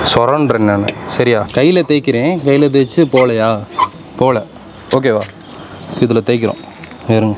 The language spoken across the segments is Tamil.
சொரன்றேன் நான். சரியா? கையில் தேய்க்கிறேன். கையில் தேய்ச்சி போகலையா? போகல. ஓகேவா? இதில் தேய்க்கிறோம். வேறுங்க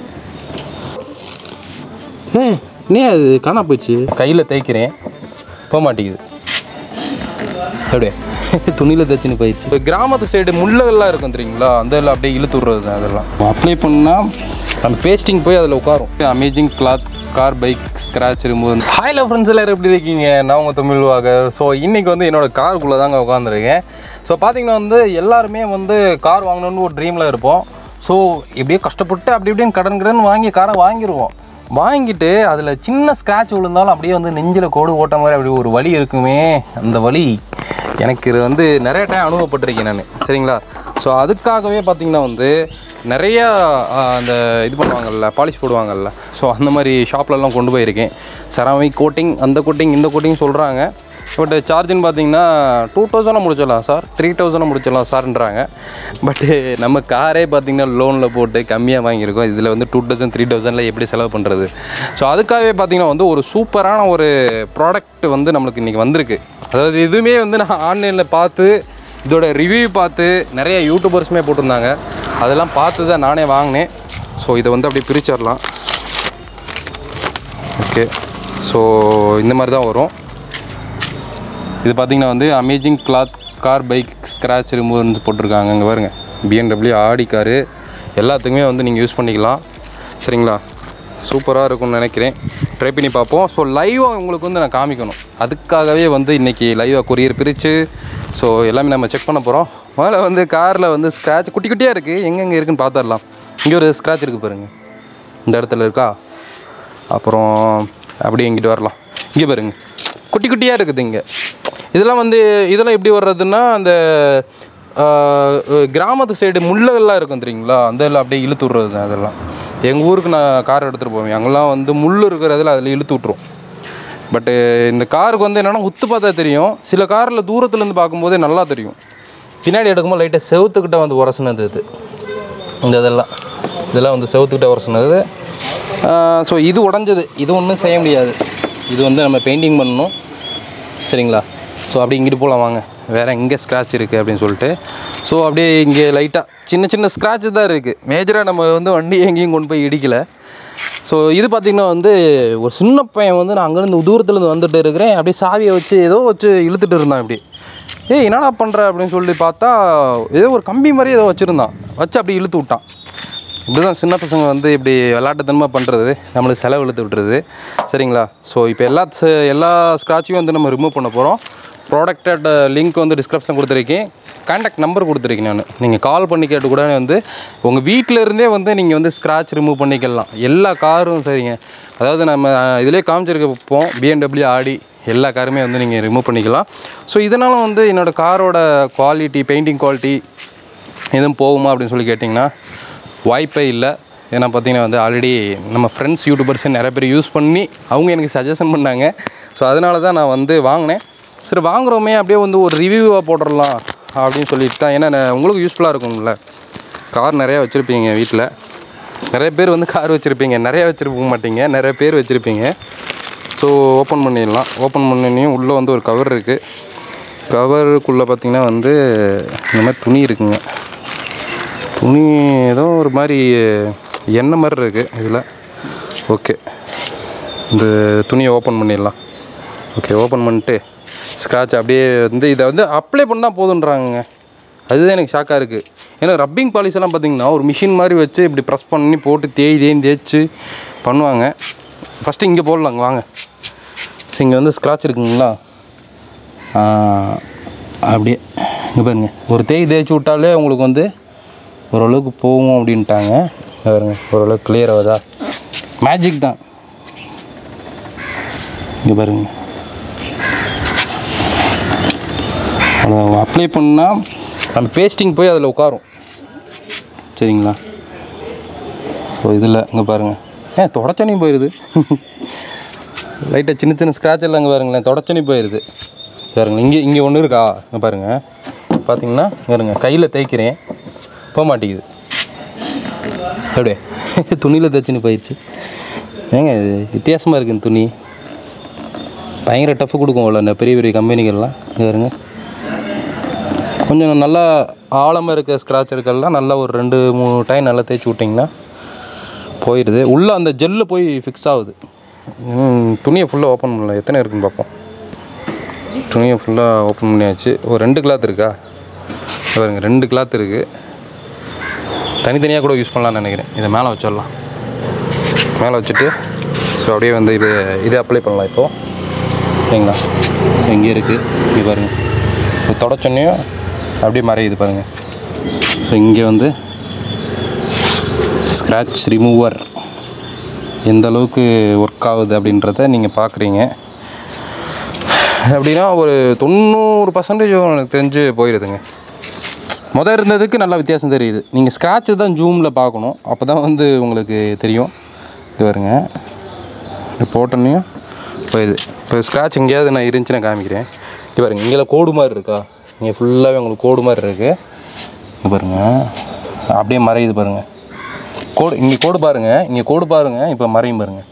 நீ அது காணா போயிடுச்சு. கையில் தேய்க்கிறேன், போக மாட்டேங்குது. அப்படியே துணியில் தைச்சின்னு போயிடுச்சு. இப்போ கிராமத்து சைடு முள்ளெல்லாம் இருக்கும் தெரியுங்களா, அந்த எல்லாம் அப்படியே இழுத்து விட்றது தான். அதெல்லாம் அப்ளை பண்ணால் அந்த பேஸ்டிங் போய் அதில் உட்காரும். Amazing cloth car bike scratch remove. ஹாய்ல ஃப்ரெண்ட்ஸ் எல்லோரும் எப்படி இருக்கீங்க? நான் உங்கள் தமிழ்வாக. ஸோ இன்றைக்கி வந்து என்னோடய காருக்குள்ளே தாங்க உட்காந்துருக்கேன். ஸோ பார்த்தீங்கன்னா வந்து எல்லாருமே வந்து கார் வாங்கணுன்னு ஒரு ட்ரீமில் இருப்போம். ஸோ இப்படியே கஷ்டப்பட்டு அப்படி இப்படின்னு கடன் வாங்கி காரை வாங்கிடுவோம். வாங்கிட்டு அதில் சின்ன ஸ்க்ராட்ச் விழுந்தாலும் அப்படியே வந்து நெஞ்சில் கோடு ஓட்ட மாதிரி அப்படி ஒரு வலி இருக்குமே. அந்த வலி எனக்கு வந்து நிறைய டைம் அனுபவப்பட்டிருக்கேன் நான். சரிங்களா? ஸோ அதுக்காகவே பார்த்திங்கன்னா வந்து நிறையா அந்த இது பண்ணுவாங்கள்ல, பாலிஷ் போடுவாங்கள்ல, ஸோ அந்த மாதிரி ஷாப்லலாம் கொண்டு போயிருக்கேன். செராமிக் கோட்டிங், அந்த கோட்டிங், இந்த கோட்டிங் சொல்கிறாங்க. பட் சார்ஜுன்னு பார்த்தீங்கன்னா 2000 முடிச்சிடலாம் சார், 3000 முடிச்சிடலாம் சார்ன்றாங்க. பட்டு நம்ம காரே பார்த்திங்கன்னா லோனில் போட்டு கம்மியாக வாங்கியிருக்கோம். இதில் வந்து 2000 3000 எப்படி செலவு பண்ணுறது? ஸோ அதுக்காகவே பார்த்திங்கன்னா வந்து ஒரு சூப்பரான ஒரு ப்ராடக்ட் வந்து நம்மளுக்கு இன்றைக்கி வந்திருக்கு. அதாவது இதுவுமே வந்து நான் ஆன்லைனில் பார்த்து இதோட ரிவ்யூ பார்த்து நிறைய யூடியூபர்ஸுமே போட்டிருந்தாங்க. அதெல்லாம் பார்த்து தான் நானே வாங்கினேன். ஸோ இதை வந்து அப்படியே பிரிச்சிடலாம். ஓகே, ஸோ இந்த மாதிரி தான் வரும். இது பார்த்திங்கன்னா வந்து amazing cloth car bike scratch remove போட்டிருக்காங்க. இங்கே பாருங்க, BMW ஆடி காரு எல்லாத்துக்குமே வந்து நீங்கள் யூஸ் பண்ணிக்கலாம். சரிங்களா? சூப்பராக இருக்கும்னு நினைக்கிறேன். ட்ரை பண்ணி பார்ப்போம். ஸோ லைவாக உங்களுக்கு வந்து நான் காமிக்கணும். அதுக்காகவே வந்து இன்றைக்கி லைவாக கொரியர் பிரித்து ஸோ எல்லாமே நம்ம செக் பண்ண போகிறோம். முதல்ல வந்து காரில் வந்து ஸ்க்ராட்ச் குட்டி குட்டியாக இருக்குது. எங்கெங்கே இருக்குதுன்னு பார்த்துடலாம். இங்கே ஒரு ஸ்க்ராட்ச் இருக்குது பாருங்கள், இந்த இடத்துல இருக்கா. அப்புறம் அப்படியே இங்கிட்டு வரலாம். இங்கே பாருங்கள், குட்டி குட்டியாக இருக்குது இங்கே. இதெல்லாம் வந்து இதெல்லாம் எப்படி வர்றதுன்னா அந்த கிராமத்து சைடு முள்ளெல்லாம் இருக்கும் தெரியுங்களா, அந்த எல்லாம் அப்படியே இழுத்து விட்றது தான். அதெல்லாம் எங்கள் ஊருக்கு நான் கார் எடுத்துகிட்டு போவேன். அங்கெல்லாம் வந்து முள் இருக்கிறதில் அதில் இழுத்து விட்ருவோம். பட்டு இந்த காருக்கு வந்து என்னென்னா உத்து பார்த்தா தெரியும். சில காரில் தூரத்துலேருந்து பார்க்கும்போதே நல்லா தெரியும். பின்னாடி எடுக்கும்போது லைட்டாக செவுத்துக்கிட்ட வந்து உரசுனது இது. இதெல்லாம் வந்து செவுத்துக்கிட்ட உரசுனது. ஸோ இது உடஞ்சது, இது ஒன்றும் செய்ய முடியாது. இது வந்து நம்ம பெயிண்டிங் பண்ணணும். சரிங்களா? ஸோ அப்படியே இங்கிட்டு போகலாம் வாங்க. வேறு எங்கே ஸ்க்ராட்ச் இருக்குது அப்படின்னு சொல்லிட்டு. ஸோ அப்படியே இங்கே லைட்டாக சின்ன சின்ன ஸ்க்ராட்ச் தான் இருக்குது. மேஜராக நம்ம வந்து வண்டி எங்கேயும் கொண்டு போய் இடிக்கலை. ஸோ இது பார்த்திங்கன்னா வந்து ஒரு சின்ன பையன் வந்து நான் அங்கேருந்து தூரத்துலேருந்து வந்துட்டு இருக்கிறேன். அப்படியே சாவியை வச்சு ஏதோ வச்சு இழுத்துட்டு இருந்தான். இப்படி என்னடா பண்ணுற அப்படின்னு சொல்லி பார்த்தா ஏதோ ஒரு கம்பி மாதிரி ஏதோ வச்சுருந்தான். வச்சு அப்படி இழுத்து விட்டான். இப்படி தான் சின்ன பசங்க வந்து இப்படி விளையாட்டுத்தனமாக பண்ணுறது, நம்மளுக்கு செலவு இழுத்து விட்டுறது. சரிங்களா? ஸோ இப்போ எல்லா ஸ்க்ராட்சையும் வந்து நம்ம ரிமூவ் பண்ண போகிறோம். ப்ராடக்டட் லிங்க் வந்து டிஸ்கிரிப்ஷன் கொடுத்துருக்கேன். கான்டாக்ட் நம்பர் கொடுத்துருக்கேன் நான். நீங்கள் கால் பண்ணி கேட்டு கூட வந்து உங்கள் வீட்டில் இருந்தே வந்து நீங்கள் வந்து ஸ்க்ராட்ச் ரிமூவ் பண்ணிக்கலாம். எல்லா காரும் சரிங்க. அதாவது நம்ம இதிலே காமிச்சிருக்கப்போம் BMW ஆடி எல்லா காருமே வந்து நீங்கள் ரிமூவ் பண்ணிக்கலாம். ஸோ இதனால் வந்து என்னோடய காரோட குவாலிட்டி, பெயிண்டிங் குவாலிட்டி எதுவும் போகுமா அப்படின்னு சொல்லி கேட்டிங்கன்னா வாய்ப்பே இல்லை. ஏன்னா பார்த்திங்கன்னா வந்து ஆல்ரெடி நம்ம ஃப்ரெண்ட்ஸ் யூடியூபர்ஸே நிறைய பேர் யூஸ் பண்ணி அவங்க எனக்கு சஜஷன் பண்ணாங்க. ஸோ அதனால தான் நான் வந்து வாங்கினேன். சரி வாங்குகிறோமே அப்படியே வந்து ஒரு ரிவ்யூவாக போட்டுடலாம் அப்படின்னு சொல்லிட்டு தான். ஏன்னா உங்களுக்கு யூஸ்ஃபுல்லாக இருக்கும்ல. கார் நிறையா வச்சுருப்பீங்க வீட்டில். நிறைய பேர் வந்து கார் வச்சுருப்பீங்க, நிறையா வச்சுருக்க மாட்டீங்க, நிறைய பேர் வச்சுருப்பீங்க. ஸோ ஓப்பன் பண்ணிடலாம். ஓப்பன் பண்ணியும் உள்ளே வந்து ஒரு கவர் இருக்குது. கவருக்குள்ளே பார்த்திங்கன்னா வந்து இந்த மாதிரி துணி இருக்குங்க. துணி ஏதோ ஒரு மாதிரி எண்ணெய் மாதிரி இருக்குது இதில். ஓகே, இந்த துணியை ஓப்பன் பண்ணிடலாம். ஓகே, ஓப்பன் பண்ணிட்டு ஸ்க்ராட்ச் அப்படியே வந்து இதை வந்து அப்ளை பண்ணால் போதுன்றாங்க. அதுதான் எனக்கு ஷாக்காக இருக்குது. ஏன்னா ரப்பிங் பாலிஷ் எல்லாம் பார்த்திங்கன்னா ஒரு மிஷின் மாதிரி வச்சு இப்படி ப்ரெஸ் பண்ணி போட்டு தேய்ச்சி பண்ணுவாங்க. ஃபஸ்ட்டு இங்கே போடலாங்க வாங்க. இங்கே வந்து ஸ்க்ராட்ச் இருக்குங்களா, அப்படியே இங்கே பாருங்க, ஒரு தேய்ச்சி விட்டாலே உங்களுக்கு வந்து ஓரளவுக்கு போகும் அப்படின்ட்டாங்க. பாருங்க, ஓரளவுக்கு கிளியர் ஆகுதா? மேஜிக் தான். இங்கே பாருங்க, அவ்வளோ அப்ளை பண்ணால் நம்ம பேஸ்டிங் போய் அதில் உட்காரும். சரிங்களா? ஸோ இதில் இங்கே பாருங்கள், தொடச்சனையும் போயிடுது. லைட்டாக சின்ன சின்ன ஸ்க்ராட்ச் எல்லாம் இங்கே பாருங்களேன், தொடச்சனி போயிடுது. பாருங்கள், இங்கே ஒன்று இருக்கா? இங்கே பாருங்கள், பார்த்தீங்கன்னா பாருங்கள், கையில் தேய்க்கிறேன், போக மாட்டேங்குது. அப்படியே துணியில் தைச்சின்னு போயிடுச்சு. ஏங்க இது வித்தியாசமாக இருக்குது. இந்த துணி பயங்கர டஃப்பு கொடுக்கும் அவ்வளோ இந்த பெரிய பெரிய கம்பெனிகள்லாம். இங்கே பாருங்க, கொஞ்சம் நல்லா ஆழமாக இருக்க ஸ்க்ராட்ச் இருக்கெல்லாம் நல்லா ஒரு 2-3 டைம் நல்லா தேய்ச்சி விட்டிங்கன்னா போயிடுது. உள்ளே அந்த ஜெல்லு போய் ஃபிக்ஸ் ஆகுது. துணியை ஃபுல்லாக ஓப்பன் பண்ணல, எத்தனை இருக்குன்னு பார்ப்போம். துணியை ஃபுல்லாக ஓப்பன் பண்ணியாச்சு. ஒரு 2 கிளாத் இருக்கா பாருங்க, 2 கிளாத் இருக்குது. தனித்தனியாக கூட யூஸ் பண்ணலான்னு நினைக்கிறேன். இதை மேலே வச்சிடலாம். மேலே வச்சுட்டு ஸோ அப்படியே வந்து இது அப்ளை பண்ணலாம் இப்போது, சரிங்களா. ஸோ இங்கே இருக்குது, இங்கே பாருங்கள். ஸோ தொடச்சோன்னையும் அப்படியே மறையுது பாருங்கள். ஸோ இங்கே வந்து ஸ்க்ராட்ச் ரிமூவர் எந்த அளவுக்கு ஒர்க் ஆகுது அப்படின்றத நீங்கள் பார்க்குறீங்க. அப்படின்னா ஒரு 90% எனக்கு தெரிஞ்சு போயிடுதுங்க. இருந்ததுக்கு நல்லா வித்தியாசம் தெரியுது. நீங்கள் ஸ்க்ராட்சு தான் ஜூமில் பார்க்கணும், அப்போ தான் வந்து உங்களுக்கு தெரியும். இது வருங்க, போட்டோன்னையும் போயிடுது. இப்போ ஸ்க்ராட்ச் எங்கேயாவது நான் இருந்துச்சுன்னா காமிக்கிறேன். இது பாருங்கள், இங்கே கோடு மாதிரி இருக்கா, இங்கே ஃபுல்லாகவே உங்களுக்கு கோடு மாதிரி இருக்குது. இது பாருங்கள், அப்படியே மறையுது பாருங்கள். கோடு இங்கே கோடு பாருங்கள், இங்கே கோடு பாருங்கள். இப்போ மறையும் பாருங்கள்.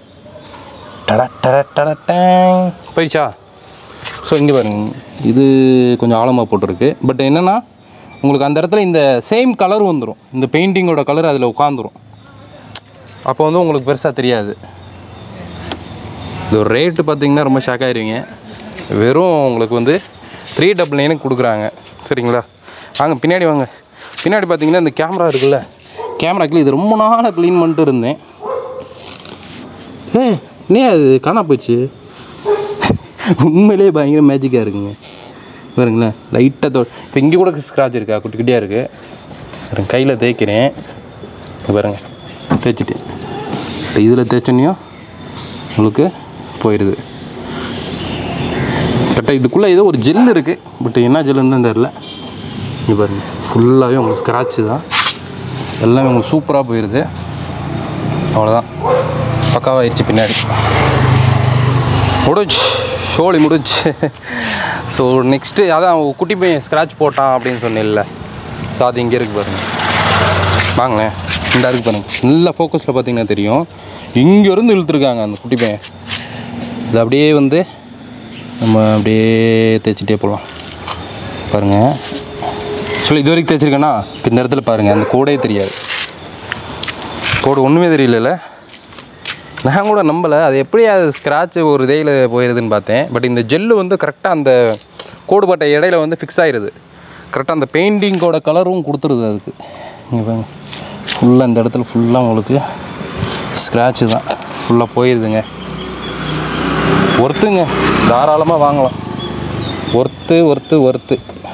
டேங் போயிடுச்சா. ஸோ இங்கே பாருங்கள், இது கொஞ்சம் ஆழமாக போட்டிருக்கு. பட் என்னென்னா உங்களுக்கு அந்த இடத்துல இந்த சேம் கலர் வந்துடும், இந்த பெயிண்டிங்கோட கலர் அதில் உட்காந்துரும். அப்போ வந்து உங்களுக்கு பெருசாக தெரியாது. இது ஒரு ரேட்டு பார்த்திங்கன்னா ரொம்ப ஷாக் ஆகிடுவீங்க. வெறும் உங்களுக்கு வந்து 399 கொடுக்குறாங்க, சரிங்களா. வாங்க பின்னாடி வாங்க. பின்னாடி பார்த்திங்கன்னா இந்த கேமரா இருக்குல்ல, கேமராக்கில் இது ரொம்ப நாளாக க்ளீன் பண்ணிட்டு இருந்தேன். ஏன் அது காணா போயிடுச்சு. உண்மையிலே பயங்கர மேஜிக்காக இருக்குங்க. பாருங்களேன், லைட்டாக இப்போ இங்கே கூட ஸ்க்ராட்ச் இருக்கா, குட்டி குட்டியாக இருக்குது. கையில் தேய்க்கிறேன் பாருங்கள், தேய்ச்சிட்டு இதில் தேய்ச்சோன்னையும் உங்களுக்கு போயிடுது. கரெக்டாக இதுக்குள்ளே ஏதோ ஒரு ஜெல் இருக்குது, பட் என்ன ஜெல்லுன்னு தான் தெரில. இங்கே பாருங்கள், ஃபுல்லாகவே உங்களுக்கு ஸ்க்ராட்சு தான், எல்லாமே உங்களுக்கு சூப்பராக போயிடுது. அவ்வளோதான், பக்காவாகிடுச்சு. பின்னாடி முடிச்சு, ஷோலி முடிச்சு. ஸோ நெக்ஸ்ட்டு அதான் குட்டி பையன் ஸ்க்ராட்ச் போட்டான் அப்படின்னு சொன்னேன்ல, ஸோ அது இங்கே இருக்குது பாருங்கள். வாங்களேன், இந்த இருக்குது பாருங்கள், நல்லா ஃபோக்கஸில் பார்த்தீங்கன்னா தெரியும். இங்கேருந்து இழுத்துருக்காங்க அந்த குட்டி பையன். இது அப்படியே வந்து நம்ம அப்படியே தேய்ச்சிட்டே போகலாம் பாருங்கள். சொல்லி இது வரைக்கும் தேய்ச்சிருக்கேன்னா இப்போ இந்த இடத்துல பாருங்கள், அந்த கோடே தெரியாது. கோடு ஒன்றுமே தெரியல. நான் கூட நம்பலை, அது எப்படி அது ஸ்க்ராட்சு ஒரு இடையில் போயிடுதுன்னு பார்த்தேன். பட் இந்த ஜெல்லு வந்து கரெக்டாக அந்த கோடுபட்ட இடையில வந்து ஃபிக்ஸ் ஆகிடுது. கரெக்டாக அந்த பெயிண்டிங்கோட கலரும் கொடுத்துருது அதுக்கு. இங்கே பாருங்க, ஃபுல்லாக இந்த இடத்துல ஃபுல்லாக உங்களுக்கு ஸ்க்ராட்சு தான் ஃபுல்லாக போயிடுதுங்க. ஒர்த்துங்க, தாராளமாக வாங்கலாம். ஒர்த்து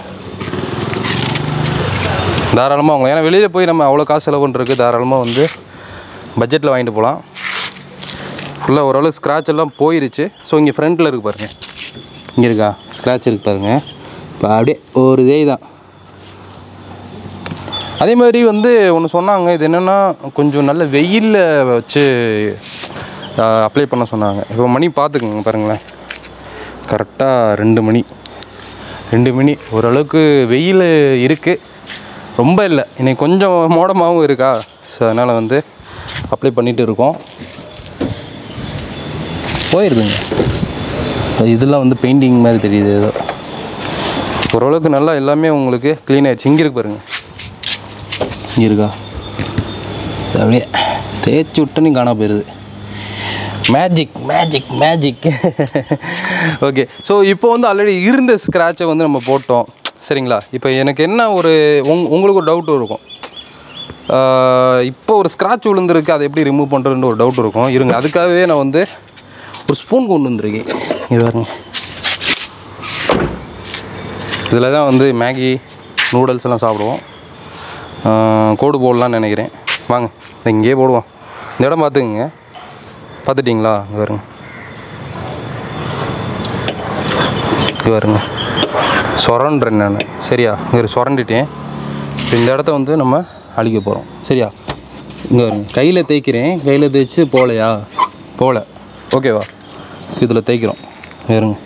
தாராளமாக வாங்கலாம். ஏன்னா வெளியில் போய் நம்ம அவ்வளோ காசு செலவு பண்ணுறதுக்கு தாராளமாக வந்து பட்ஜெட்டில் வாங்கிட்டு போகலாம். ஃபுல்லாக ஓரளவு ஸ்க்ராட்ச் எல்லாம் போயிருச்சு. ஸோ இங்கே ஃப்ரண்ட்டில் இருக்குது பாருங்கள், இங்கே இருக்கா ஸ்க்ராட்ச் இருக்குது பாருங்கள். இப்போ அப்படியே ஒரு இதே தான். அதே மாதிரி வந்து ஒன்று சொன்னாங்க, இது என்னென்னா கொஞ்சம் நல்ல வெயிலில் வச்சு அப்ளை பண்ண சொன்னாங்க. இப்போ மணி பார்த்துக்குங்க பாருங்களேன், கரெக்டாக 2 மணி. ஓரளவுக்கு வெயில் இருக்குது, ரொம்ப இல்லை. இன்னைக்கு கொஞ்சம் மோடமாகவும் இருக்கா. ஸோ அதனால் வந்து அப்ளை பண்ணிகிட்டு இருக்கோம். போயிடுதுங்க. இதெல்லாம் வந்து பெயிண்டிங் மாதிரி தெரியுது. ஏதோ ஓரளவுக்கு நல்லா எல்லாமே உங்களுக்கு க்ளீன் ஆகிடுச்சு. இங்கே இருக்கு பாருங்கள், இங்கே இருக்கா, அப்படியே தேய்ச்சி விட்டனே காணா போயிடுது. மேஜிக். ஓகே, ஸோ இப்போ வந்து ஆல்ரெடி இருந்த ஸ்க்ராட்சை வந்து நம்ம போட்டோம், சரிங்களா. இப்போ எனக்கு என்ன ஒரு உங்களுக்கு ஒரு டவுட் இருக்கும், இப்போ ஒரு ஸ்க்ராட்ச் விழுந்துருக்கு, அதை எப்படி ரிமூவ் பண்ணுறதுன்னு ஒரு டவுட் இருக்கும். இருங்க, அதுக்காகவே நான் வந்து ஒரு ஸ்பூன் கொண்டு வந்துருக்கேன். இது பாருங்க, இதில் தான் வந்து மேகி நூடுல்ஸ் எல்லாம் சாப்பிடுவோம். கோடு போடலான்னு நினைக்கிறேன். வாங்க இங்கேயே போடுவோம். இந்த இடம் பார்த்துக்குங்க, பார்த்துட்டிங்களா? இங்கே வருங்க, சொரண்டுறேன் நான், சரியா? இங்கே சொரண்டிட்டேன். இப்போ இந்த இடத்த வந்து நம்ம அழிக்க போகிறோம், சரியா? இங்கே வருங்க, கையில் தேய்க்கிறேன். கையில் தேய்ச்சி போகல ஓகேவா? இதில் தேய்க்கிறோம் வேறுங்க.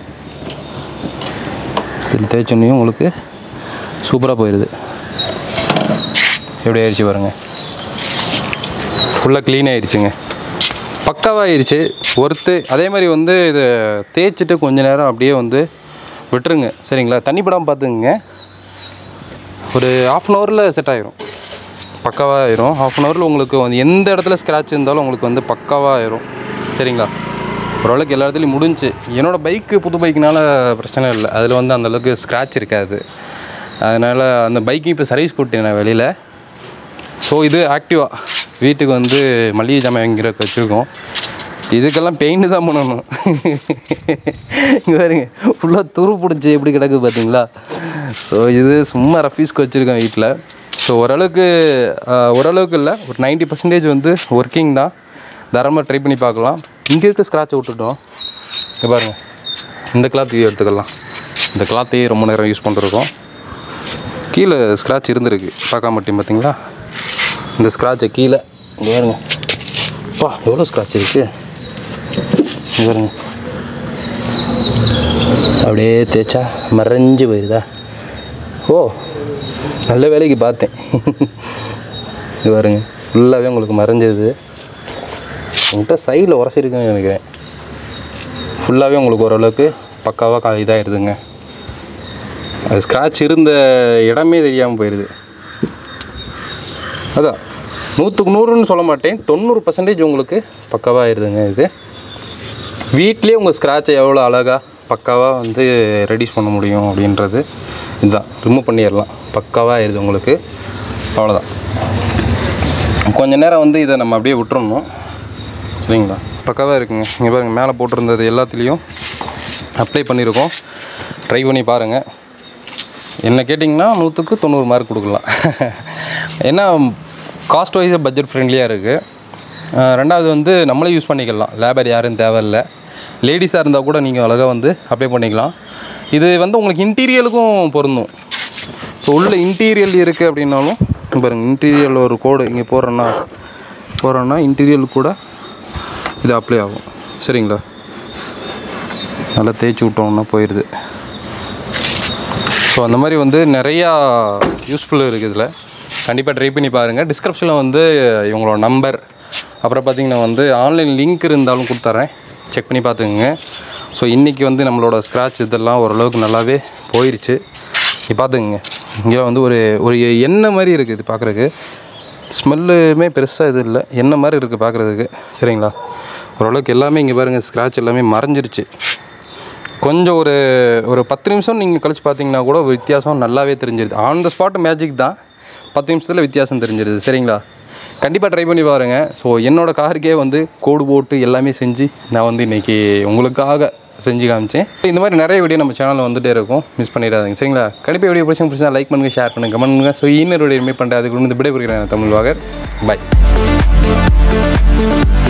இதில் தேய்ச்சோன்னையும் உங்களுக்கு சூப்பராக போயிடுது. எப்படி ஆயிடுச்சு பாருங்கள், ஃபுல்லாக க்ளீன் ஆகிடுச்சுங்க, பக்காவாகிடுச்சு, ஒர்த்து. அதே மாதிரி வந்து இதை தேய்ச்சிட்டு கொஞ்சம் நேரம் அப்படியே வந்து விட்டுருங்க, சரிங்களா? தண்ணி படாமல் பார்த்துக்குங்க. ஒரு ½ அன் ஹவரில் செட் ஆகிரும், பக்காவாக ஆயிரும். ½ அன் ஹவரில் உங்களுக்கு வந்து எந்த இடத்துல ஸ்க்ராட்ச் இருந்தாலும் உங்களுக்கு வந்து பக்காவாக ஆயிரும். சரிங்களா? ஓரளவுக்கு எல்லா இடத்துலையும் முடிஞ்சு. என்னோடய பைக்கு புது பைக்குனால பிரச்சனை இல்லை, அதில் வந்து அந்தளவுக்கு ஸ்க்ராட்ச் இருக்காது. அதனால் அந்த பைக்கு இப்போ சர்வீஸ் போட்டேன் நான் வெளியில். ஸோ இது ஆக்டிவா வீட்டுக்கு வந்து மளிகை ஜாமான் வாங்கிறதுக்கு வச்சுருக்கோம். இதுக்கெல்லாம் பெயிண்ட் தான் பண்ணணும். இங்கே பாருங்க, ஃபுல்லாக துரு பிடிச்சி எப்படி கிடக்கு பார்த்தீங்களா? ஸோ இது சும்மா ரஃபீஸ்க்கு வச்சுருக்கேன் வீட்டில். ஸோ ஓரளவுக்கு இல்லை, ஒரு 90% வந்து ஒர்க்கிங் தான். தரமாக ட்ரை பண்ணி பார்க்கலாம். இங்கே இருக்க ஸ்க்ராட்சை விட்டுட்டோம். இங்கே பாருங்கள், இந்த கிளாத்தையும் எடுத்துக்கலாம். இந்த கிளாத்தையும் ரொம்ப நேரம் யூஸ் பண்ணிருக்கோம். கீழே ஸ்க்ராட்ச் இருந்திருக்கு, பார்க்க மாட்டேன் பார்த்தீங்களா? இந்த ஸ்க்ராட்சை கீழே இங்கே பாருங்க, அப்பா எவ்வளோ ஸ்க்ராட்ச் இருக்குது இங்கே பாருங்க. அப்படியே தேய்ச்சா மறைஞ்சு போயிடுதா? ஓ, நல்ல வேலைக்கு பார்த்தேன். இது பாருங்க, ஃபுல்லாகவே உங்களுக்கு மறைஞ்சது. உங்கள்கிட்ட சைடில் உரசிருக்குன்னு நினைக்கிறேன். ஃபுல்லாகவே உங்களுக்கு ஓரளவுக்கு பக்காவாக இதாகிடுதுங்க. அது ஸ்க்ராட்ச் இருந்த இடமே தெரியாமல் போயிடுது. அதான் 100க்கு 100ன்னு சொல்ல மாட்டேன், 90% உங்களுக்கு பக்காவாக ஆயிடுதுங்க. இது வீட்லேயே உங்கள் ஸ்க்ராட்சை எவ்வளோ அழகாக பக்காவாக வந்து ரெடியூஸ் பண்ண முடியும் அப்படின்றது இதுதான். ரிமூவ் பண்ணிடலாம், பக்காவாக ஆயிடுது உங்களுக்கு. அவ்வளோதான். கொஞ்சம் நேரம் வந்து இதை நம்ம அப்படியே விட்டுறணும். சரிங்களா? பக்காவாக இருக்குங்க. இங்கே பாருங்கள், மேலே போட்டிருந்தது எல்லாத்துலேயும் அப்ளை பண்ணியிருக்கோம். ட்ரை பண்ணி பாருங்கள். என்ன கேட்டிங்கன்னா 100க்கு 90 மார்க் கொடுக்கலாம். ஏன்னா காஸ்ட் வைஸாக பட்ஜெட் ஃப்ரெண்ட்லியாக இருக்குது. ரெண்டாவது வந்து நம்மளே யூஸ் பண்ணிக்கலாம், லேபர் யாரும் தேவையில்லை. லேடிஸாக இருந்தால் கூட நீங்கள் அழகாக வந்து அப்ளை பண்ணிக்கலாம். இது வந்து உங்களுக்கு இன்டீரியலுக்கும் பொருந்தும். ஸோ உள்ள இன்டீரியல் இருக்குது அப்படின்னாலும் பாருங்கள், இன்டீரியரில் ஒரு கோடு இங்கே போகிறோன்னா இன்டீரியல் கூட இது அப்ளை ஆகும். சரிங்களா? நல்லா தேய்ச்சி விட்டோம்னா போயிடுது. ஸோ அந்த மாதிரி வந்து நிறையா யூஸ்ஃபுல் இருக்குது இதில். கண்டிப்பாக ட்ரை பண்ணி பாருங்கள். டிஸ்கிரிப்ஷனில் வந்து இவங்களோட நம்பர், அப்புறம் பார்த்திங்கன்னா வந்து ஆன்லைன் லிங்க் இருந்தாலும் கொடுத்துட்றேன், செக் பண்ணி பார்த்துக்குங்க. ஸோ இன்றைக்கி வந்து நம்மளோட ஸ்க்ராட்ச் இதெல்லாம் ஓரளவுக்கு நல்லாவே போயிடுச்சு. பார்த்துக்குங்க, இங்கே வந்து ஒரு எண்ணெய் மாதிரி இருக்குது இது பார்க்குறதுக்கு. ஸ்மெல்லுமே பெருசாக இது இல்லை, எண்ணெய் மாதிரி இருக்குது பார்க்குறதுக்கு. சரிங்களா? ஓரளவுக்கு எல்லாமே இங்கே பாருங்கள், ஸ்க்ராட்ச் எல்லாமே மறைஞ்சிருச்சு. கொஞ்சம் ஒரு 10 நிமிஷம் நீங்கள் கழிச்சு பார்த்தீங்கன்னா கூட வித்தியாசம் நல்லாவே தெரிஞ்சிருது. ஆன் த ஸ்பாட் மேஜிக் தான், 10 நிமிஷத்தில் வித்தியாசம் தெரிஞ்சிருது. சரிங்களா? கண்டிப்பாக ட்ரை பண்ணி பாருங்கள். ஸோ என்னோடய காருக்கே வந்து கோடு போட்டு எல்லாமே செஞ்சு நான் வந்து இன்றைக்கி உங்களுக்காக செஞ்சு காமிச்சேன். இந்த மாதிரி நிறைய வீடியோ நம்ம சேனலில் வந்துகிட்டே இருக்கும், மிஸ் பண்ணிடாதீங்க. சரிங்களா? கண்டிப்பாக வீடியோ பிடிச்சா லைக் பண்ணுங்கள், ஷேர் பண்ணுங்கள், கமெண்ட் பண்ணுங்கள். ஸோ இன்னொரு வீடியோ பண்ணுறேன். அதுக்கு வந்து விடைபெறுகிறேன் தமிழ் வாகர். பை.